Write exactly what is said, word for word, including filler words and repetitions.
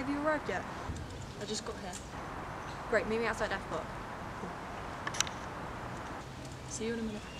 Have you arrived yet? I just got here. Great, meet me outside F P O. See you in a minute.